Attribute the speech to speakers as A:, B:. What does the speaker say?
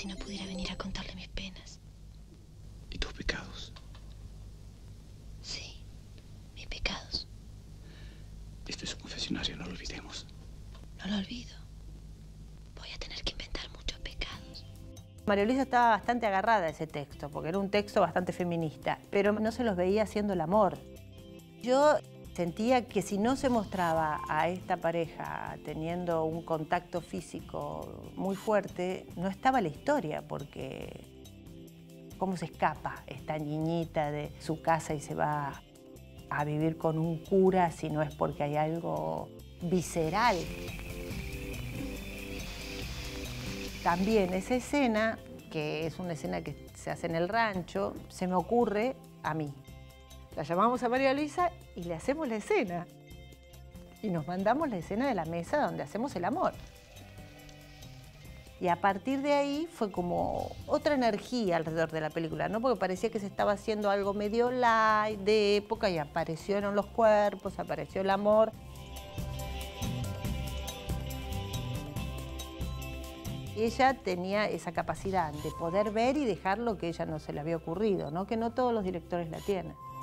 A: si no pudiera venir a contarle mis penas.
B: ¿Y tus pecados?
A: Sí, mis pecados.
B: Este es un confesionario, no lo olvidemos.
A: No lo olvido. Voy a tener que inventar muchos pecados.
C: María Luisa estaba bastante agarrada a ese texto, porque era un texto bastante feminista, pero no se los veía haciendo el amor. Yo sentía que si no se mostraba a esta pareja teniendo un contacto físico muy fuerte, no estaba la historia, porque cómo se escapa esta niñita de su casa y se va a vivir con un cura si no es porque hay algo visceral. También esa escena, que es una escena que se hace en el rancho, se me ocurre a mí. La llamamos a María Luisa y le hacemos la escena. Y nos mandamos la escena de la mesa donde hacemos el amor. Y a partir de ahí fue como otra energía alrededor de la película, ¿no? Porque parecía que se estaba haciendo algo medio light, de época, y aparecieron los cuerpos, apareció el amor. Ella tenía esa capacidad de poder ver y dejar lo que ella no se le había ocurrido, ¿no? Que no todos los directores la tienen.